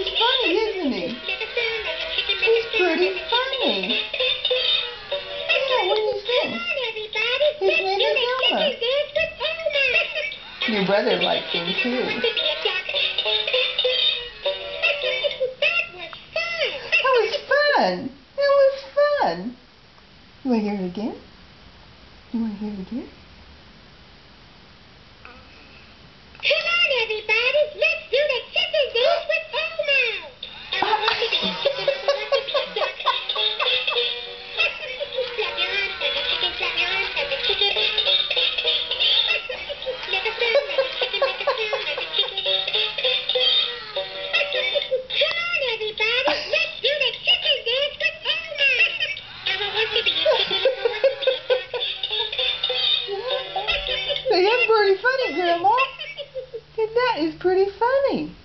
He's funny, isn't he? He's pretty funny. Yeah, what do you think? His name is Elmo. Your brother likes him too. That was fun. That was fun. You want to hear it again? You want to hear it again? Come on, everybody. Let's do the chicken dance with Elmo. Elmo wants to be a chicken. Elmo wants to be a duck. Clap your hands like a chicken. Clap your hands like a chicken. Make a sound like a chicken. Make a sound like a chicken. Come on, everybody. Let's do the chicken dance with Elmo. Elmo wants to be a chicken. Elmo wants to be a duck. Hey, that's pretty funny, Grandma. That is pretty funny.